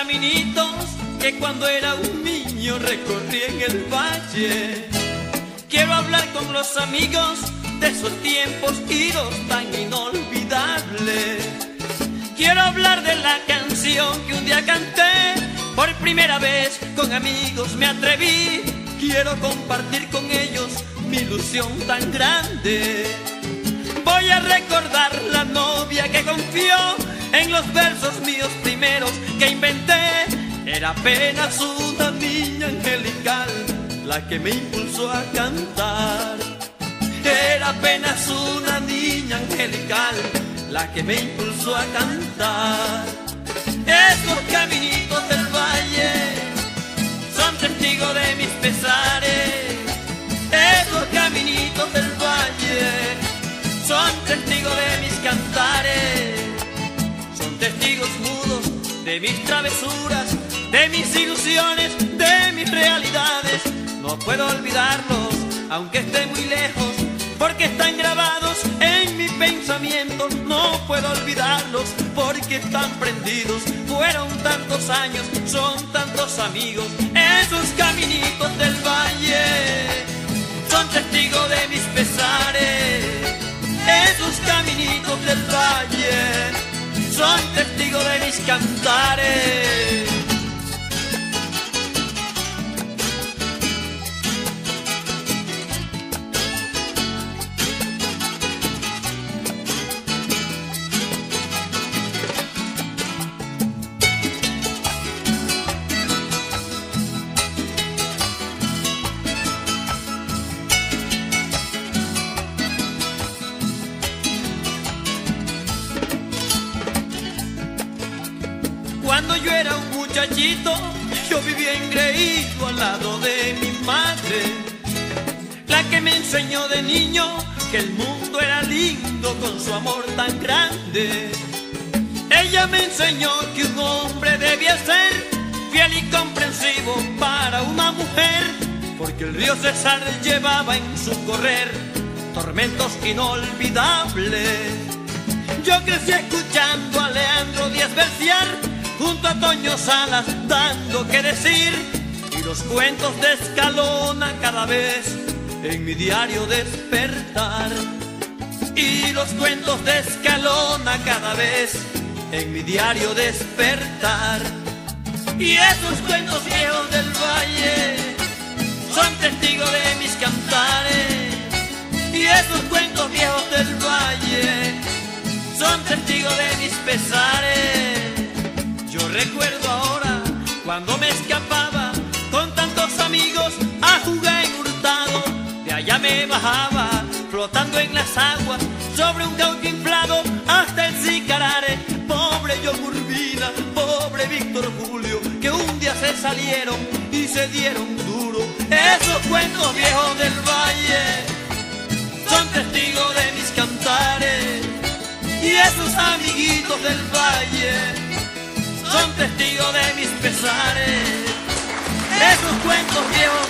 caminitos que cuando era un niño recorrí en el valle. Quiero hablar con los amigos de esos tiempos idos tan inolvidables. Quiero hablar de la canción que un día canté, por primera vez con amigos me atreví. Quiero compartir con ellos mi ilusión tan grande. Voy a recordar la novia que confió en los versos míos primeros que inventé. Era apenas una niña angelical la que me impulsó a cantar. Era apenas una niña angelical la que me impulsó a cantar. Esos caminitos del valle son testigos de mis pesares. Esos caminitos del valle son testigos de mis cantares. Son testigos mudos de mis travesuras, de mis ilusiones, de mis realidades. No puedo olvidarlos, aunque esté muy lejos, porque están grabados en mi pensamiento. No puedo olvidarlos, porque están prendidos. Fueron tantos años, son tantos amigos. Esos caminitos del valle son testigos de mis pesares. Esos caminitos del valle son testigos de mis cantares. Cuando yo era un muchachito, yo vivía engreído al lado de mi madre, la que me enseñó de niño que el mundo era lindo con su amor tan grande. Ella me enseñó que un hombre debía ser fiel y comprensivo para una mujer, porque el río Cesar llevaba en su correr tormentos inolvidables. Yo crecí escuchando a Leandro Díaz versear junto a Toño Salas dando que decir, y los cuentos de Escalona cada vez en mi diario despertar. Y los cuentos de Escalona cada vez en mi diario despertar. Y esos cuentos viejos del valle son testigos de mis cantares. Y esos cuentos viejos del valle son testigos de mis pesares. Yo recuerdo ahora cuando me escapaba con tantos amigos a jugar en Hurtado. De allá me bajaba flotando en las aguas sobre un caucho inflado hasta el Sicarare. Pobre John Urbina, pobre Víctor Julio, que un día se salieron y se dieron duro. Esos cuentos viejos del valle son testigos de mis cantares. Y esos amiguitos del valle son testigos de mis pesares. Esos cuentos viejos